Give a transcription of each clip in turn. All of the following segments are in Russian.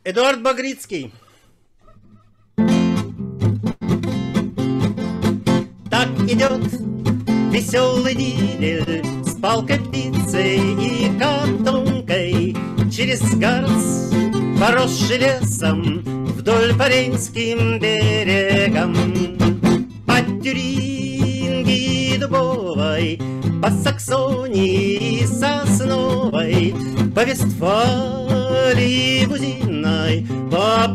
Эдуард Багрицкий. Так идет веселый Дидель с палкой, птицей и котомкой через Гарц, поросший лесом, вдоль по Рейнским берегам. По Тюрингии и Дубовой, по Саксонии и Сосновой, по Вестфалии Бузиной, по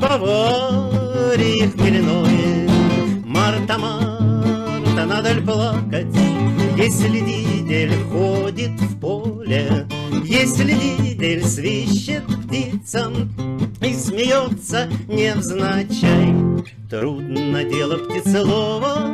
Баварии Хмельной. Марта, Марта, надо ли плакать, если Дидель ходит в поле, если Дидель свищет птицам и смеется невзначай? Трудно дело птицелова,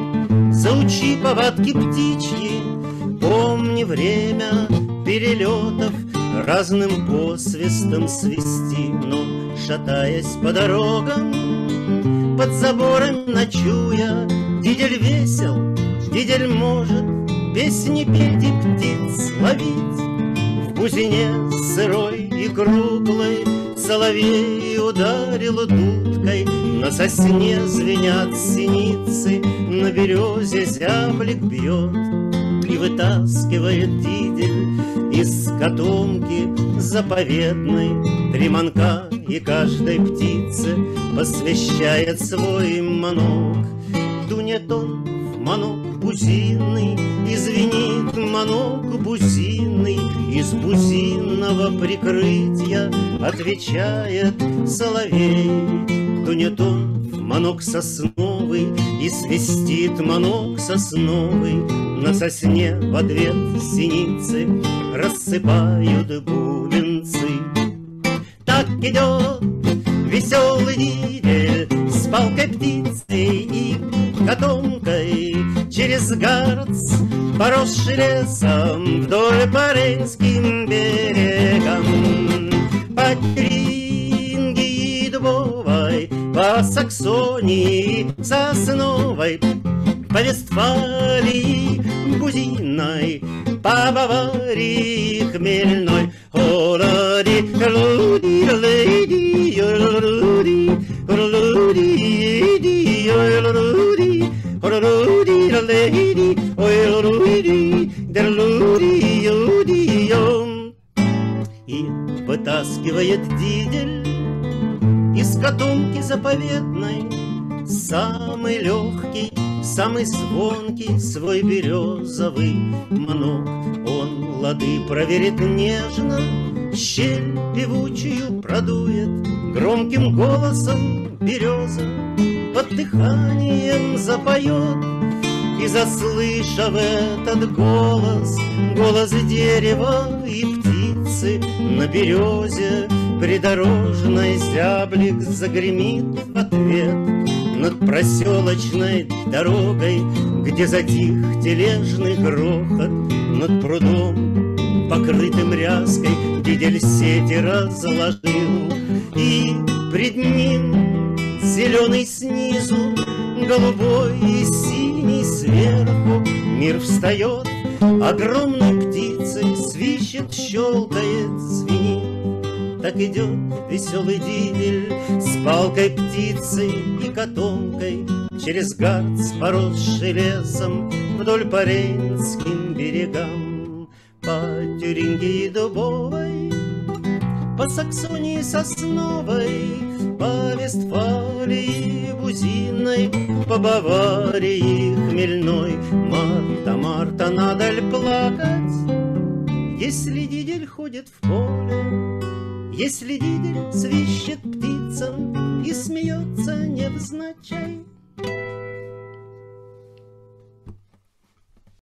заучи повадки птичьи, помни время перелетов, разным посвистом свисти, но, шатаясь по дорогам, под забором ночуя, Дидель весел, Дидель может песни петь и птиц ловить. В бузине сырой и круглой соловей ударил дудкой, на сосне звенят синицы, на березе зяблик бьет. И вытаскивает Дидель из котомки заповедной три манка, и каждой птице посвящает свой манок. Дунет он в манок бузинный, и звенит манок бузинный, из бузинного прикрытия отвечает соловей. Дунет он в манок сосновый, и свистит манок сосновый, на сосне в ответ синицы рассыпают бубенцы. Так идет веселый Дидель с палкой, птицей и котомкой через Гарц, поросший лесом, вдоль по Рейнским берегам. По Тюрингии и Дубовой, по Саксонии Сосновой, по Вестфалии Бузиной, по Баварии Хмельной. О-ла-ди, луди, леди, о-ла-луди, о-ла-луди, о-ла-луди, о-ла-луди, леди, о-ла-луди, да-луди, о-ди-ом. И вытаскивает Дидель из котомки заповедной самый легкий, самый звонкий свой березовый манок. Он лады проверит нежно, щель певучую продует, громким голосом береза под дыханием запоет. И заслышав этот голос, голос дерева и птицы, на березе придорожной зяблик загремит в ответ. Над проселочной дорогой, где затих тележный грохот, над прудом, покрытым ряской, Дидель сети разложил. И пред ним зеленый снизу, голубой и синий сверху, мир встает огромной птицей, свищет, щелкает, звенит. Так идет веселый Дидель с палкой, птицей и котомкой через Гарц, поросший лесом, вдоль по Рейнским берегам. По Тюрингии и Дубовой, по Саксонии Сосновой, по Вестфалии Бузиной, по Баварии Хмельной. Марта, Марта, надо ли плакать, если Дидель ходит в поле, если Дидель свищет птицам и смеется невзначай?